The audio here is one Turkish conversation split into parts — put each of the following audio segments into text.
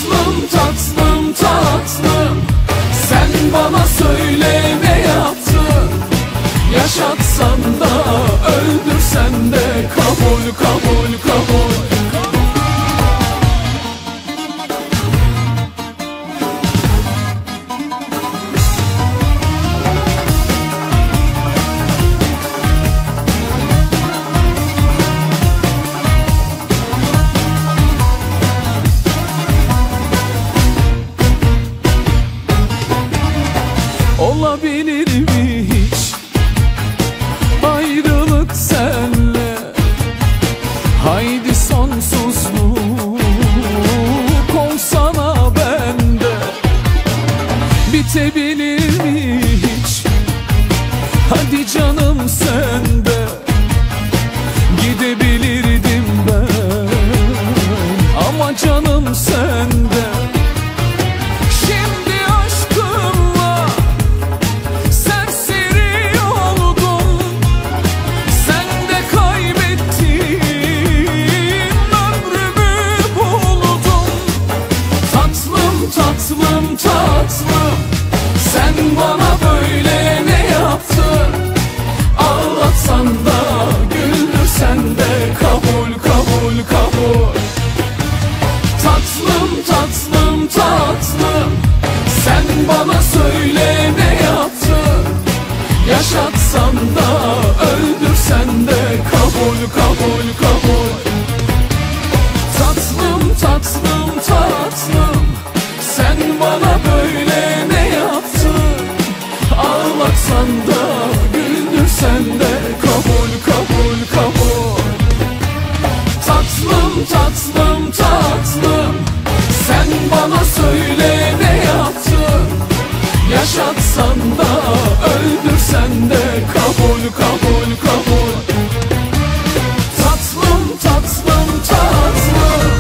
Tatlım tatlım tatlım, sen bana söyle ne yaptın? Yaşatsan da öldürsen de kabul kabul kabul. Olabilir mi hiç ayrılık senle? Haydi sonsuzluk olsana bende. Bitebilir mi hiç? Hadi canım sende. Gidebilirdim ben ama canım sende. Tatlım tatlım, sen bana böyle ne yaptın? Ağlatsan da güldürsen de kabul kabul kabul. Tatlım tatlım tatlım, sen bana söyle ne yaptın? Yaşatsan da öldürsen de kabul kabul kabul. Tatlım tatlım tatlım, sen bana böyle ne yaptın? Ağlatsan da güldürsen de kabul kabul kabul. Tatlım tatlım tatlım, sen bana söyle ne yaptın? Yaşatsan da öldürsen de kabul kabul kabul. Tatlım tatlım tatlım.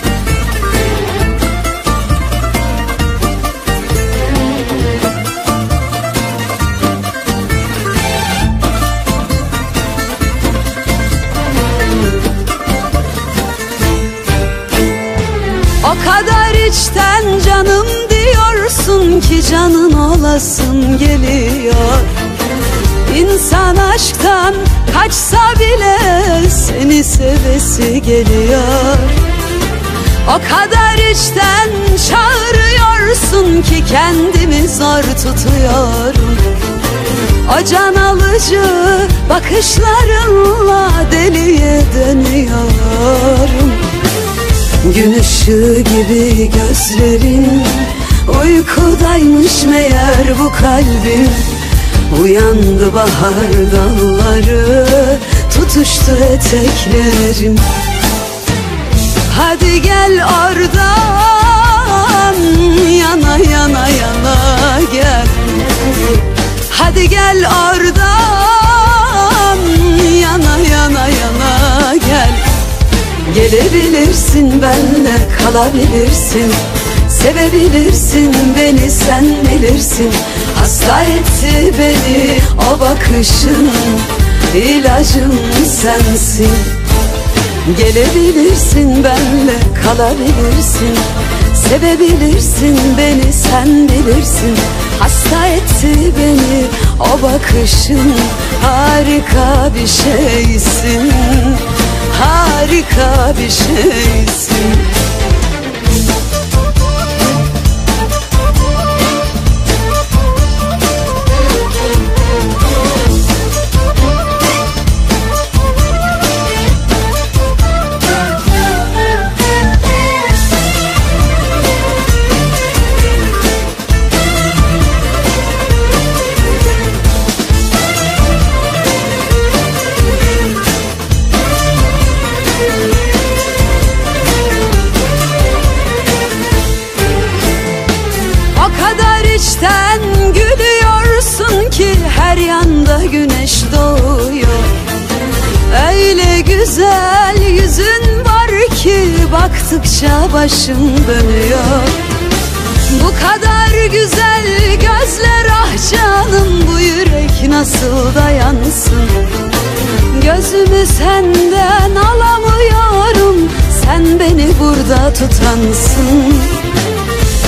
O kadar içten canım diyorsun ki canın olasın geliyor. İnsan aşktan kaçsa bile seni sevesi geliyor. O kadar içten çağırıyorsun ki kendimi zor tutuyorum. O can alıcı bakışlarınla deliye dönüyorum. Gün ışığı gibi gözlerin, uykudaymış meğer bu kalbim. Uyandı bahar dalları, tutuştu eteklerim. Hadi gel oradan, yana yana yana gel. Hadi gel oradan, yana yana yana gel. Gelebilirsin benle, kalabilirsin. Sevebilirsin beni, sen bilirsin. Hasta etti beni o bakışın, ilacım sensin. Gelebilirsin benle, kalabilirsin. Sevebilirsin beni, sen bilirsin. Hasta etti beni o bakışın, harika bir şeysin. Harika bir şeysin. İçten gülüyorsun ki her yanda güneş doğuyor. Öyle güzel yüzün var ki baktıkça başım dönüyor. Bu kadar güzel gözler, ah canım, bu yürek nasıl dayansın? Gözümü senden alamıyorum, sen beni burada tutansın.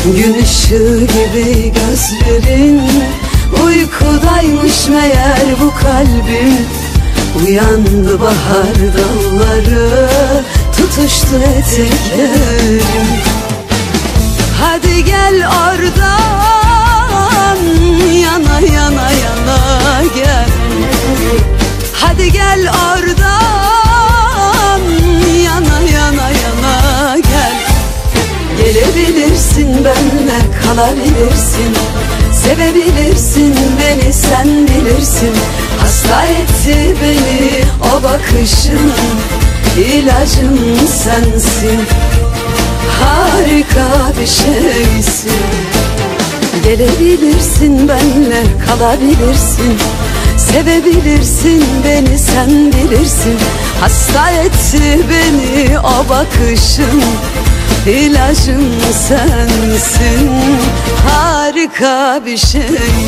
Gün ışığı gibi gözlerin, uykudaymış meğer bu kalbim. Uyandı bahar dalları, tutuştu eteklerim. Hadi gel oradan, yana yana yana gel. Hadi gel oradan, yana yana yana gel. Gelebilirsin benimle, kalabilirsin, sevebilirsin beni, sen bilirsin. Hasta etti beni o bakışın, ilacım sensin. Harika bir şeysin. Gelebilirsin benimle, kalabilirsin, sevebilirsin beni, sen bilirsin. Hasta etti beni o bakışın, ilacım sensin. Harika bir şey.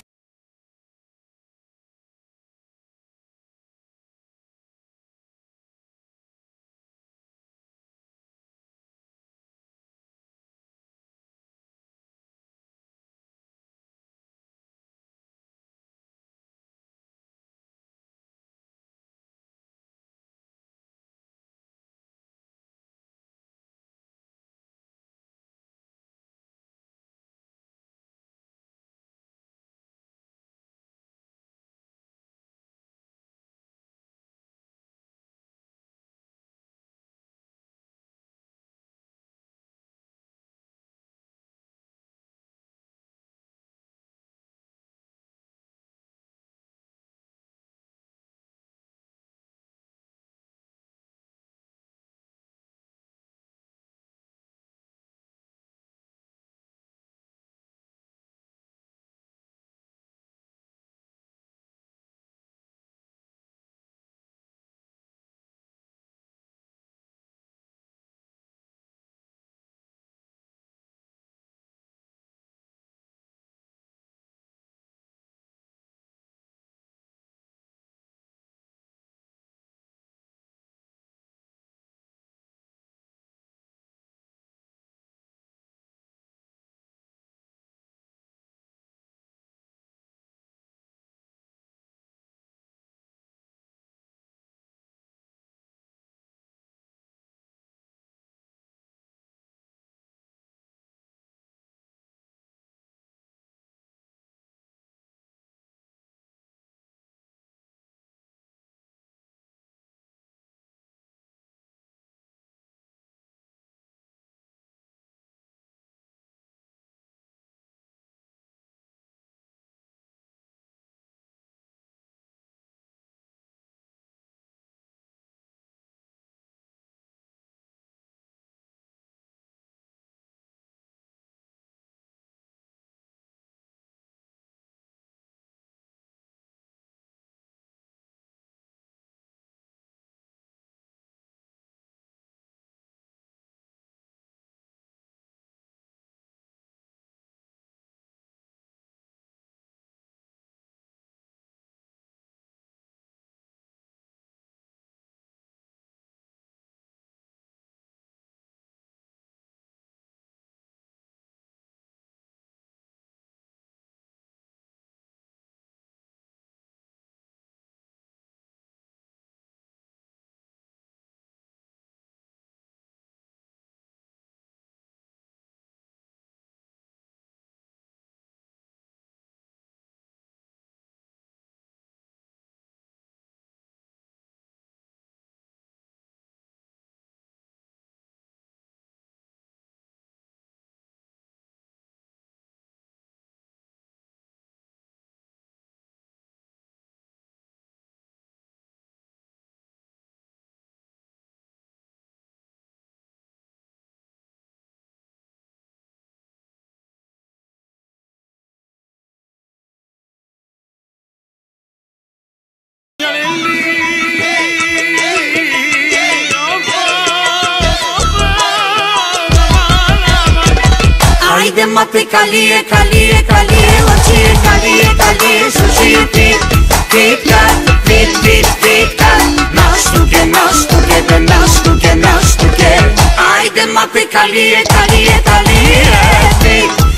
Haide mate calie, calie, calie, ocie calie, calie, sushi pit, pit cat, pit, pit, pit cat, nastuke, nastuke, nastuke, nastuke. Haide mate calie, calie, calie, pit.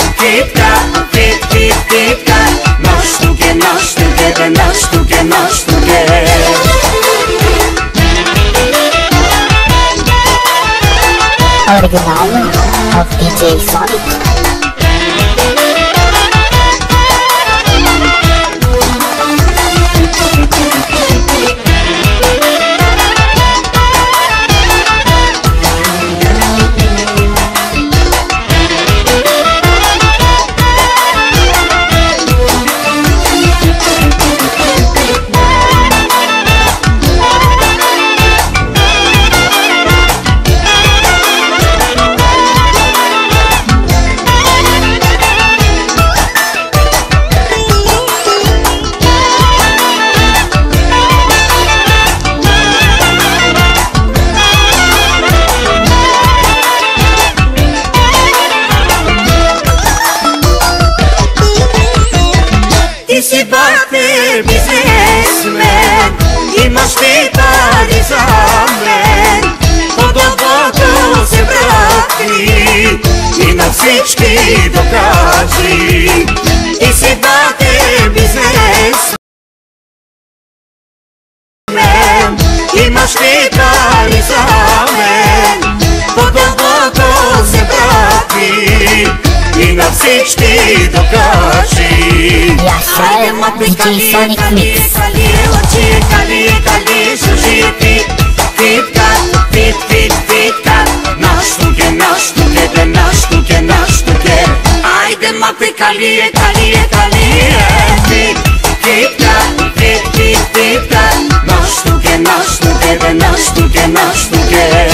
nastuke. Original of DJ Sonic. Si bate biznesmen, είμαστε паризамен. По-дълбоко се брати и на всички докажи. И си бате бизнесмен, είμαστε паризамен. По-дълбоко се брати и на всички докажи. Айде мати калие, калие, калие, лъчи, калие, калие, служи пит, питкат, пит, пит, питкат. Наш тук е, наш тук е, де наш тук е, наш тук е. Айде мати калие, калие, калие, пит, питкат, пит, пит, питкат. Наш тук е, де наш тук е, наш тук е.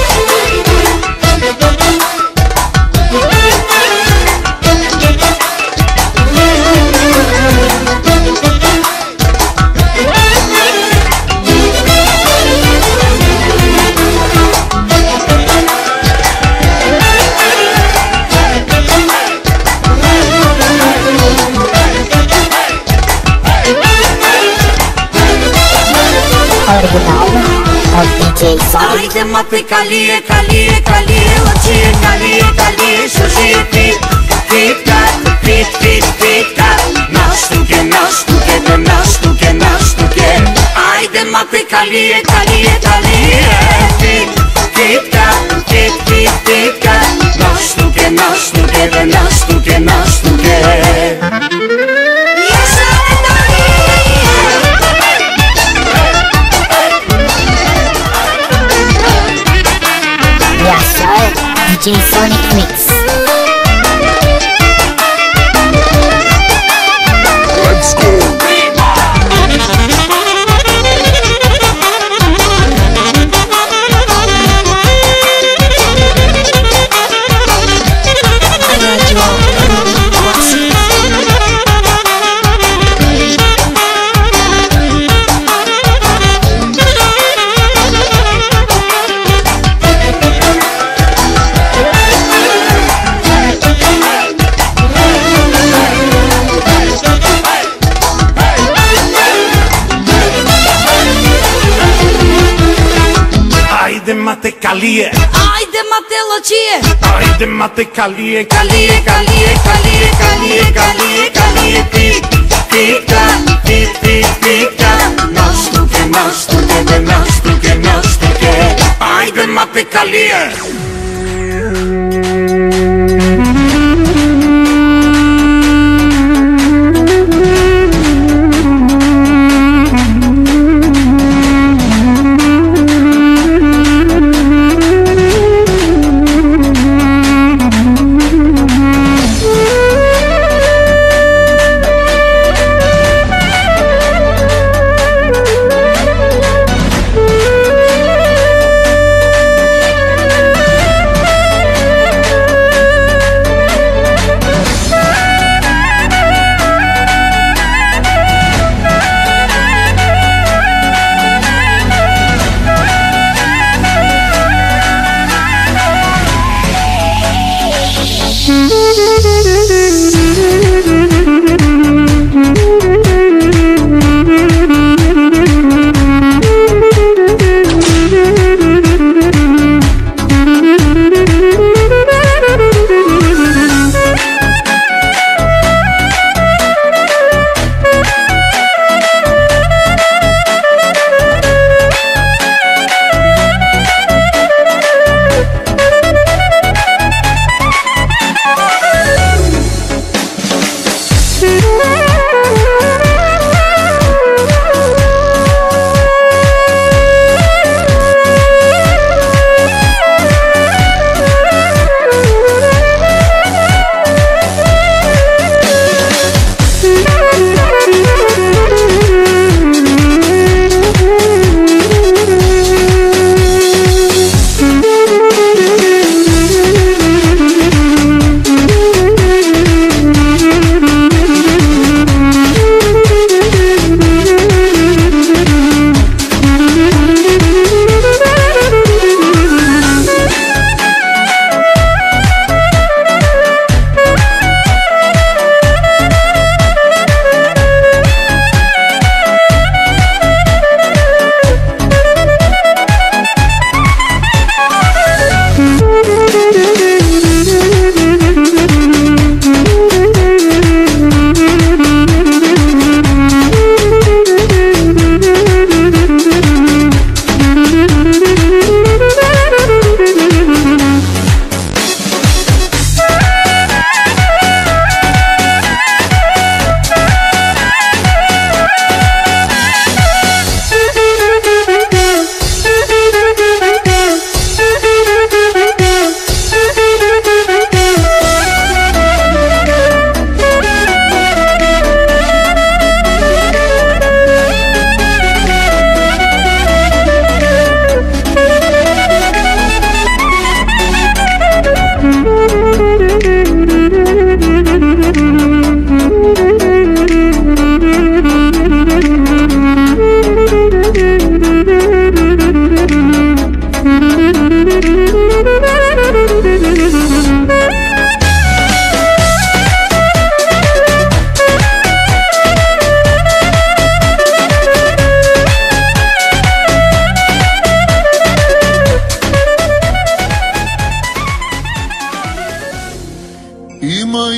Original of DJ Sonic. Айде мати калие, калие, калие, лъчи, калие, калие, служи пит, питкат, пит, пит, питкат. Наш тук е, наш тук е, де наш тук е, наш тук е. Айде мати калие, калие, калие, пит, питкат, пит, пит, питкат. Наш тук е, де наш тук е, наш тук е. DJ Sonic Mix. Let's go. Айде мате калие, Айде мате лъчие, айде мате калие, Калие, калие, калие, калие, калие, калие, пит, питкат, пит, пит, питкат. Наш тук е, наш тук е, де наш тук е, наш тук е. айде мате калие.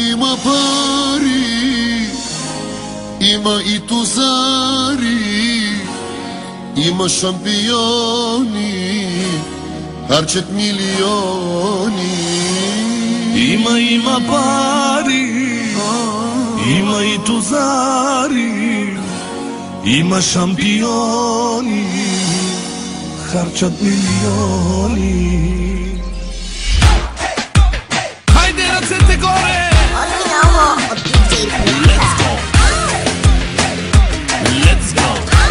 има пари, има и тузари, има шампиони, харчат милиони. Има пари, има и тузари, има шампиони, харчат милиони. Хайде ръцете горе! Оригинално от DJ Let's go! Let's go!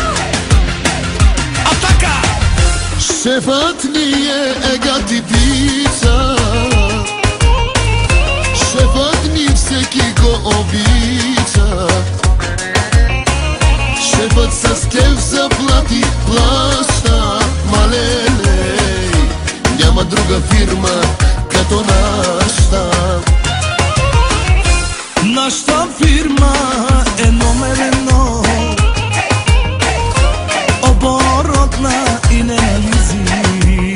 Атака! Шефът ни е гати пица, шефът ни всеки го обича. Шефът с кеф заплати плаща, малеле, няма друга фирма като нашата. Нашата фирма е номер едно, оборотна и ненализи.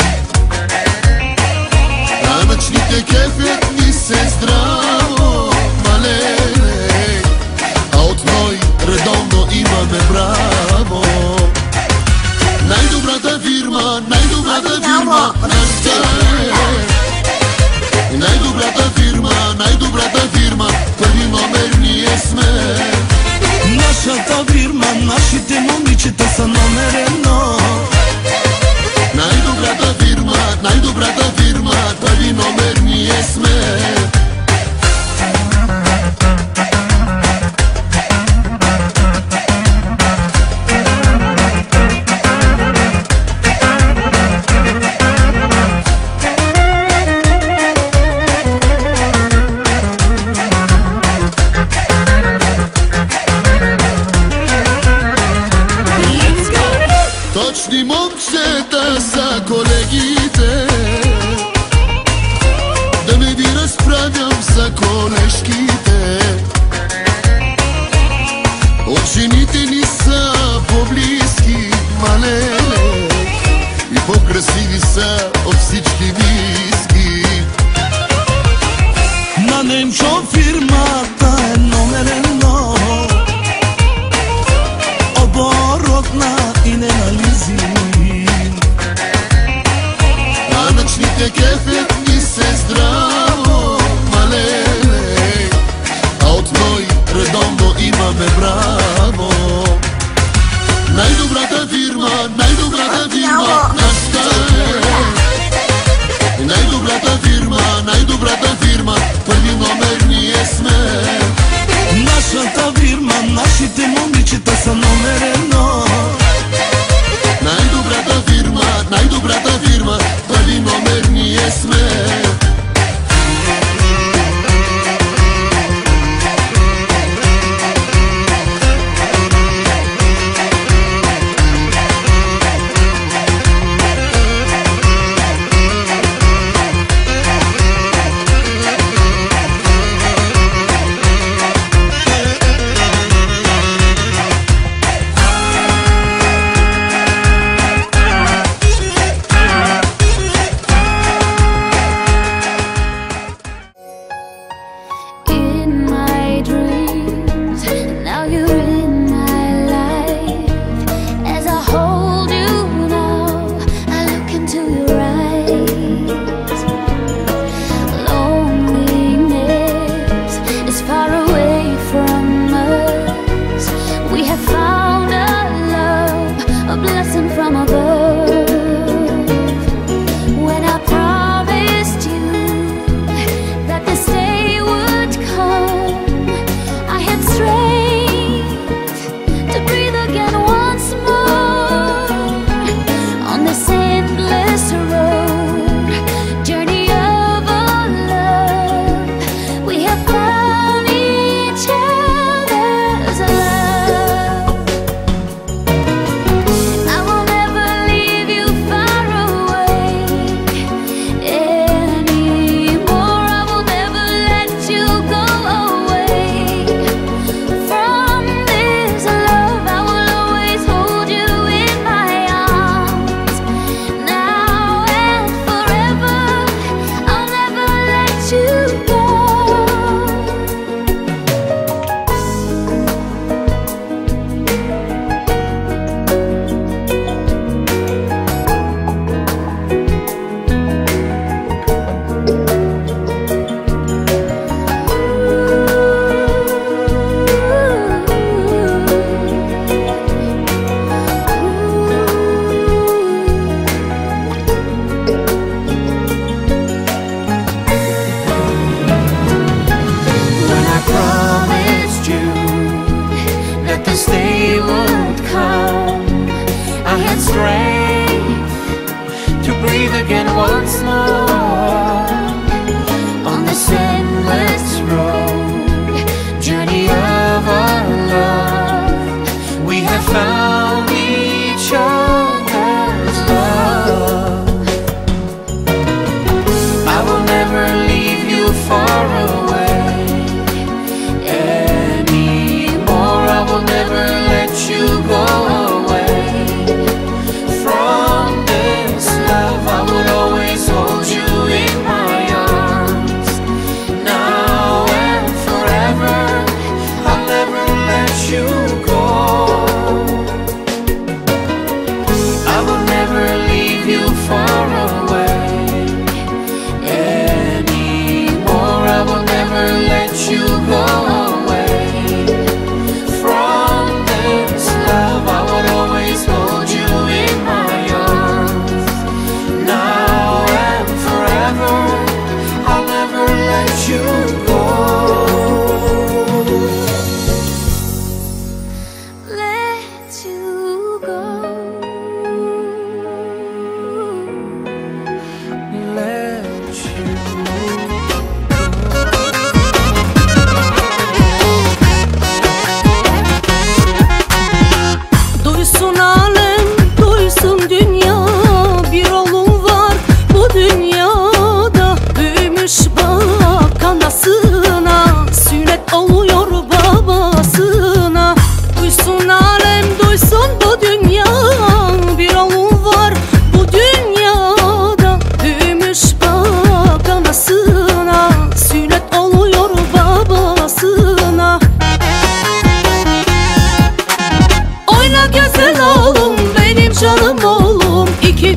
Данъчните кефят ни се здраво, малеле, а от ной редовно имаме браво. Най-добрата фирма, нашата е. Най-добрата фирма, първи номер ние сме. Нашата фирма, нашите момичета са номер едно. Най-добрата фирма, първи номер ние сме. Точни момчета са колегите, да не ви разправям за колежките. От жените ни са по-близки, малеле, и по-красиви са от всички виски. На Немчо фирмата е номер едно, оборотна и ненализи. Данъчните кефят ни се здраво, малеле, а от ной редовно имаме браво. Най-добрата фирма, нашата е. Най-добрата фирма, първи номер ние сме. Нашата фирма, нашите момичета са номер едно. Най-добрата фирма, първи номер ние сме.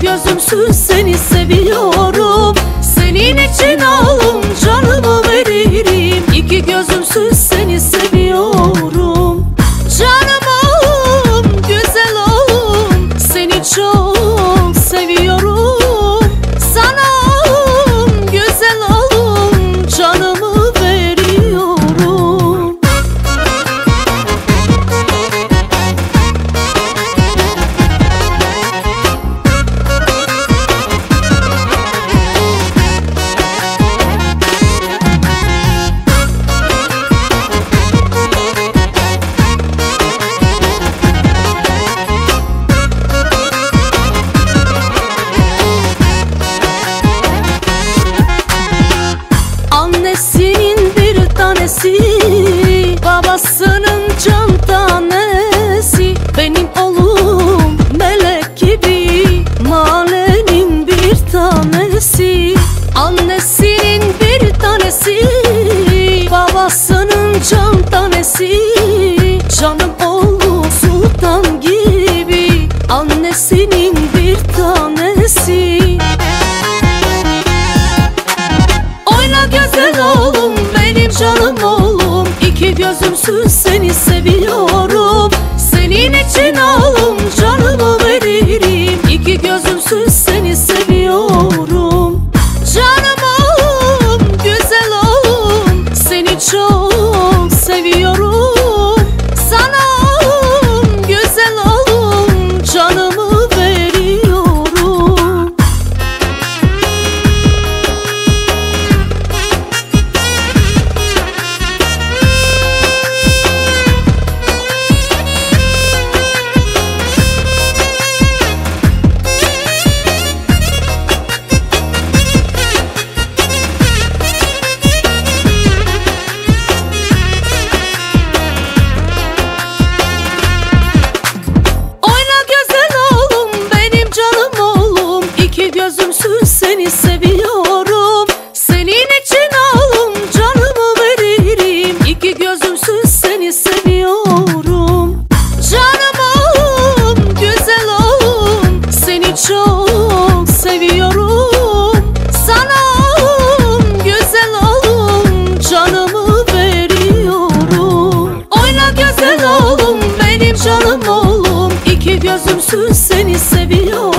gözümsüz seni seviyorum. Senin için alım canımı veririm. İki gözümsüz seni seviyorum. Canım güzel oğlum, seni çok seviyorum. Sana güzel oğlum, canımı veriyorum. Annesinin bir tanesi, babasının can tanesi. Benim oğlum melek gibi, mahallenin bir tanesi. Annesinin bir tanesi, babasının can tanesi. Canım oğlum sultan gibi, annesinin bir tanesi. Oyna güzel oğlum, benim canım oğlum. İki gözümsüz seni seviyorum. Senin için alım canımı veririm. İki gözümsüz seni seviyorum. Canım oğlum, güzel oğlum, seni çok seviyorum. Sana güzel oğlum, canımı veriyorum. Oyna güzel oğlum, benim canım oğlum. İki gözümsüz seni seviyorum. Senin için alım canımı veririm. İki gözümsüz seni seviyorum. Canım oğlum, güzel oğlum, seni çok seviyorum. Sana güzel oğlum, canımı veriyorum. Oyna güzel oğlum, benim canım oğlum. İki gözümsüz seni seviyorum.